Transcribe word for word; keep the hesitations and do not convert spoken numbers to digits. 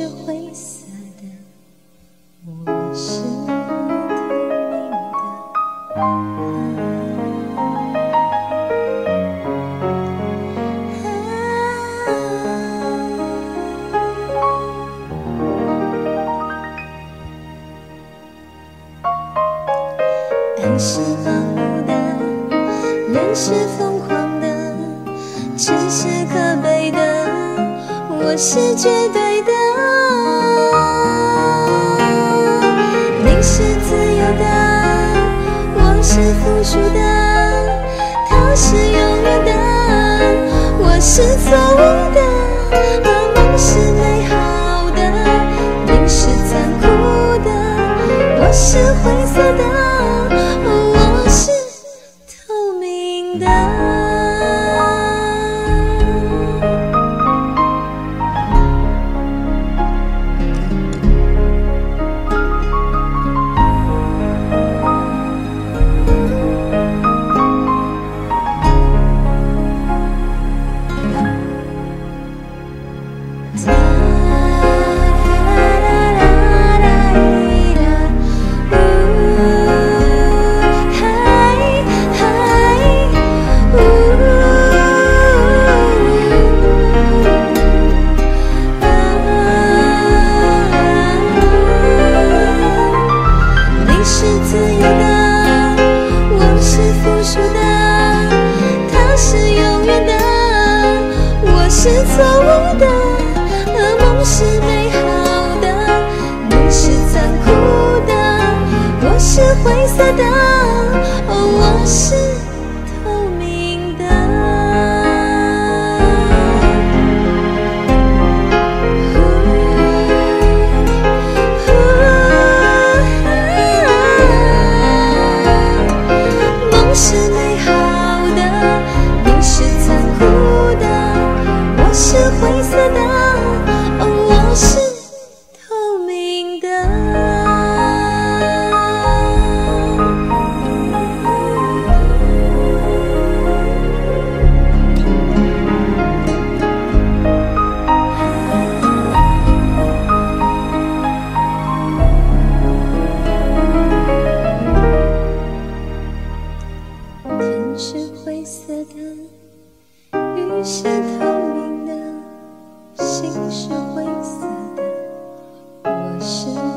是灰色的，我是透明的。爱是盲目的，人是疯狂的，痴是可悲的，我是绝对的。你是自由的，我是附属的，他是永远的，我是错误的。噩梦是美好的，你是残酷的，我是灰色的。是错误的，噩梦是美好的，你是残酷的，我是灰色的，哦，我是透明的。梦是美好的，你是残酷的，我是灰色的，哦，我是透明的。天是灰色的，雨是透明的，心是灰色的，我是